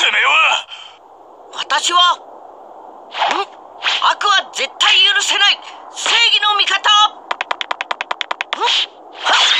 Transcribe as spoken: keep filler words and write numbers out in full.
てめえは。 私はん悪は絶対許せない正義の味方。んはっ